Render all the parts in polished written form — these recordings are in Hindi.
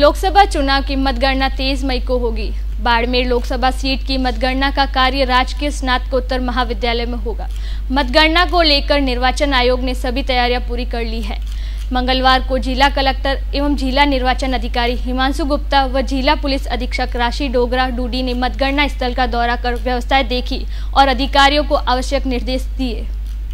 लोकसभा चुनाव की मतगणना 23 मई को होगी। बाड़मेर लोकसभा सीट की मतगणना का कार्य राजकीय स्नातकोत्तर महाविद्यालय में होगा। मतगणना को लेकर निर्वाचन आयोग ने सभी तैयारियां पूरी कर ली है। मंगलवार को जिला कलेक्टर एवं जिला निर्वाचन अधिकारी हिमांशु गुप्ता व जिला पुलिस अधीक्षक राशि डोगरा डूडी ने मतगणना स्थल का दौरा कर व्यवस्थाएं देखी और अधिकारियों को आवश्यक निर्देश दिए।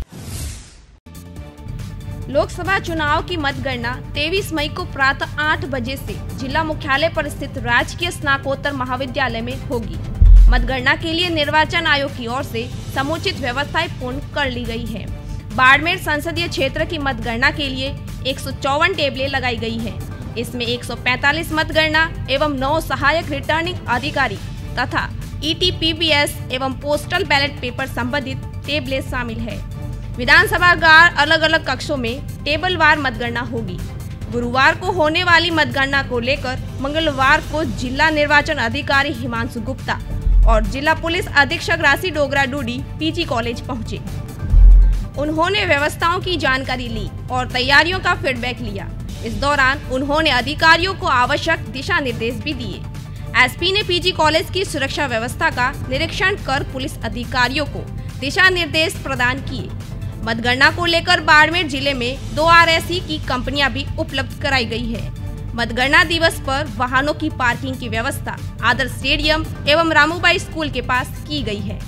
लोकसभा चुनाव की मतगणना 23 मई को प्रातः 8 बजे से जिला मुख्यालय पर स्थित राजकीय स्नातकोत्तर महाविद्यालय में होगी। मतगणना के लिए निर्वाचन आयोग की ओर से समुचित व्यवस्थाएं पूर्ण कर ली गई है। बाड़मेर संसदीय क्षेत्र की मतगणना के लिए 154 टेबलें लगाई गई है। इसमें 145 मतगणना एवं 9 सहायक रिटर्निंग अधिकारी तथा ETPBS एवं पोस्टल बैलेट पेपर संबंधित टेबलें शामिल है। विधानसभा गार अलग अलग कक्षों में टेबलवार मतगणना होगी। गुरुवार को होने वाली मतगणना को लेकर मंगलवार को जिला निर्वाचन अधिकारी हिमांशु गुप्ता और जिला पुलिस अधीक्षक राशि डोगरा डूडी PG कॉलेज पहुंचे। उन्होंने व्यवस्थाओं की जानकारी ली और तैयारियों का फीडबैक लिया। इस दौरान उन्होंने अधिकारियों को आवश्यक दिशा निर्देश भी दिए। SP ने PG कॉलेज की सुरक्षा व्यवस्था का निरीक्षण कर पुलिस अधिकारियों को दिशा निर्देश प्रदान किए। मतगणना को लेकर बाड़मेर जिले में 2 RSE की कंपनियां भी उपलब्ध कराई गई है। मतगणना दिवस पर वाहनों की पार्किंग की व्यवस्था आदर्श स्टेडियम एवं रामूबाई स्कूल के पास की गई है।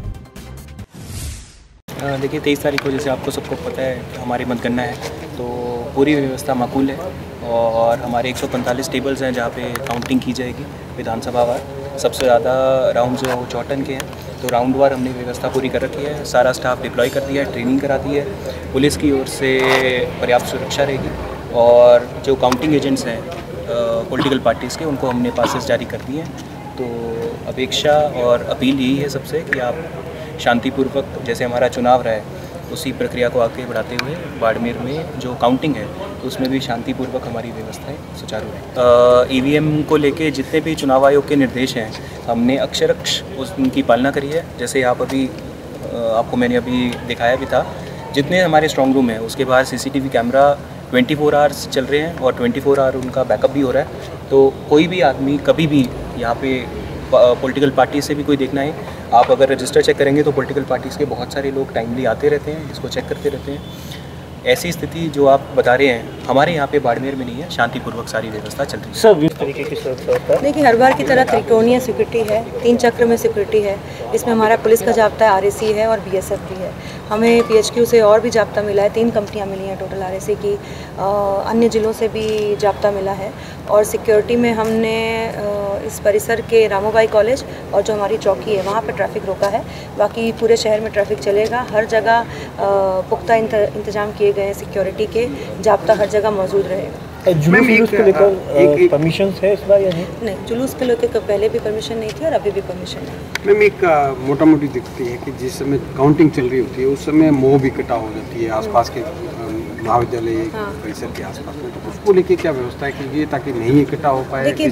देखिए 23 तारीख को जैसे आपको सबको पता है हमारी मतगणना है, तो पूरी व्यवस्था माकूल है और हमारे 145 टेबल्स हैं जहाँ पे काउंटिंग की जाएगी विधानसभा वार। सबसे ज़्यादा राउंड जो 54 के हैं, तो राउंड वार हमने व्यवस्था पूरी कर रखी है। सारा स्टाफ डिप्लॉय कर दिया है, ट्रेनिंग करा दी है। पुलिस की ओर से पर्याप्त सुरक्षा रहेगी और जो काउंटिंग एजेंट्स हैं पॉलिटिकल पार्टीज़ के, उनको हमने पासेस जारी कर दिए हैं। तो अपेक्षा और अपील यही है सबसे कि आप शांतिपूर्वक जैसे हमारा चुनाव रहा है उसी प्रक्रिया को आगे बढ़ाते हुए बाड़मेर में जो काउंटिंग है तो उसमें भी शांतिपूर्वक हमारी व्यवस्थाएं सुचारू रहे। EVM को लेके जितने भी चुनाव आयोग के निर्देश हैं हमने अक्षरक्ष उनकी पालना करी है। जैसे आप अभी आपको मैंने अभी दिखाया भी था, जितने हमारे स्ट्रॉन्ग रूम हैं उसके बाहर CCTV कैमरा 24 आवर्स चल रहे हैं और 24 आवर उनका बैकअप भी हो रहा है। तो कोई भी आदमी कभी भी यहाँ पे पॉलिटिकल पार्टी से भी कोई देखना है, आप अगर रजिस्टर चेक करेंगे तो पॉलिटिकल पार्टीज़ के बहुत सारे लोग टाइमली आते रहते हैं, इसको चेक करते रहते हैं। ऐसी स्थिति जो आप बता रहे हैं हमारे यहाँ पे बाड़मेर में नहीं है, शांतिपूर्वक सारी व्यवस्था चल रही है। सब इस तरीके की सुरक्षा होता है। देखिए हर बार की तरह त्रिकोणीय सिक्योरिटी है, 3 चक्र में सिक्योरिटी है। इसमें हमारा पुलिस का जाब्ता RSE है और BSF भी है। हमें PHQ से और भी जाब्ता मिला है, 3 कंपनियां मिली हैं टोटल RSE की। अन्य ज़िलों से भी जाब्ता मिला है। और सिक्योरिटी में हमने इस परिसर के रामूबाई कॉलेज और जो हमारी चौकी है वहाँ पर ट्रैफिक रोका है। बाकी पूरे शहर में ट्रैफिक चलेगा। हर जगह पुख्ता इंतजाम किए गए हैं सिक्योरिटी के, जाब्ता हर जगह मौजूद रहेगा। जुलूस को लेकर परमिशन है इस बार या नहीं? जुलूस के लेकर पहले भी परमिशन नहीं थी और अभी भी परमिशन नहीं। मैम एक मोटा मोटी दिखती है कि जिस समय काउंटिंग चल रही होती है उस समय मोह भी इकट्ठा हो जाती है आसपास के महाविद्यालय परिसर के आसपास में, तो उसको लेके क्या व्यवस्था है कि ये ताकि नहीं इकट्ठा हो पाए? देखिए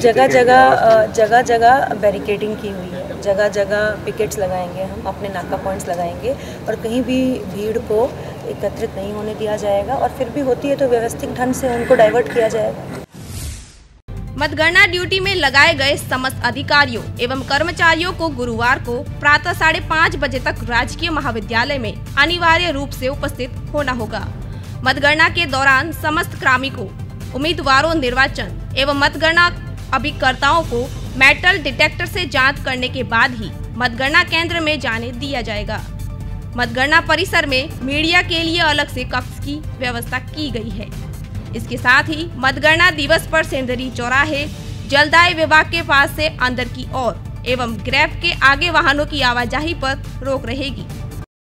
जगह जगह बैरिकेडिंग की हुई है, जगह जगह पिकेट्स लगाएंगे, हम अपने नाका पॉइंट्स लगाएंगे और कहीं भी भीड़ को एकत्रित नहीं होने दिया जाएगा और फिर भी होती है तो व्यवस्थित ढंग से उनको डाइवर्ट किया जाएगा। मतगणना ड्यूटी में लगाए गए समस्त अधिकारियों एवं कर्मचारियों को गुरुवार को प्रातः 5:30 बजे तक राजकीय महाविद्यालय में अनिवार्य रूप से उपस्थित होना होगा। मतगणना के दौरान समस्त कार्मिकों, उम्मीदवारों, निर्वाचन एवं मतगणना अभिकर्ताओं को मेटल डिटेक्टर से जांच करने के बाद ही मतगणना केंद्र में जाने दिया जाएगा। मतगणना परिसर में मीडिया के लिए अलग से कक्ष की व्यवस्था की गई है। इसके साथ ही मतगणना दिवस पर सेंदरी चौराहे, जलदाय विभाग के पास से अंदर की ओर एवं ग्रेफ के आगे वाहनों की आवाजाही पर रोक रहेगी।